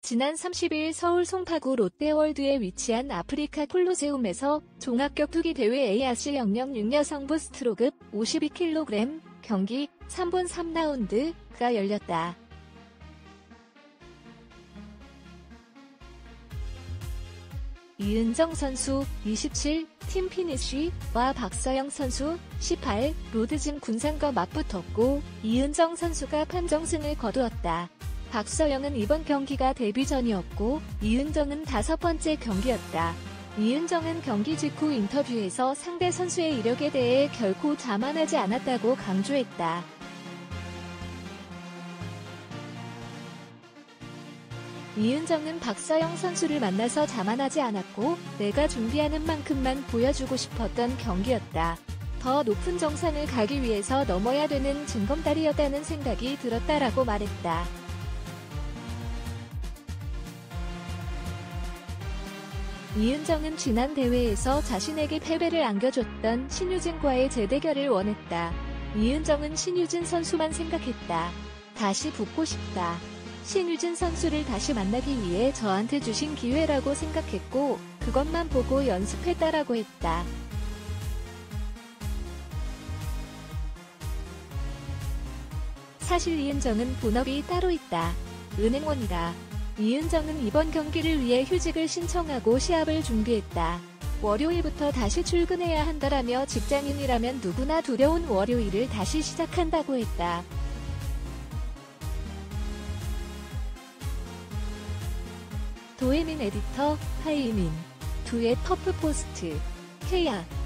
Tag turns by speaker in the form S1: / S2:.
S1: 지난 30일 서울 송파구 롯데월드에 위치한 아프리카 콜로세움에서 종합격투기 대회 ARC 영역6 여성부 스트로급 52kg 경기 3분 3라운드가 열렸다. 이은정 선수 27, 팀 피니쉬와 박서영 선수 18, 로드짐 군상과 맞붙었고 이은정 선수가 판정승을 거두었다. 박서영은 이번 경기가 데뷔전이었고 이은정은 5번째 경기였다. 이은정은 경기 직후 인터뷰에서 상대 선수의 이력에 대해 결코 자만하지 않았다고 강조했다. 이은정은 박서영 선수를 만나서 자만하지 않았고 내가 준비하는 만큼만 보여주고 싶었던 경기였다. 더 높은 정상을 가기 위해서 넘어야 되는 징검다리였다는 생각이 들었다라고 말했다. 이은정은 지난 대회에서 자신에게 패배를 안겨줬던 신유진과의 재대결을 원했다. 이은정은 신유진 선수만 생각했다. 다시 붙고 싶다. 신유진 선수를 다시 만나기 위해 저한테 주신 기회라고 생각했고 그것만 보고 연습했다라고 했다. 사실 이은정은 본업이 따로 있다. 은행원이다. 이은정은 이번 경기를 위해 휴직을 신청하고 시합을 준비했다. 월요일부터 다시 출근해야 한다라며 직장인이라면 누구나 두려운 월요일을 다시 시작한다고 했다. 도혜민 에디터, 하이민, 두의 터프포스트, 케야.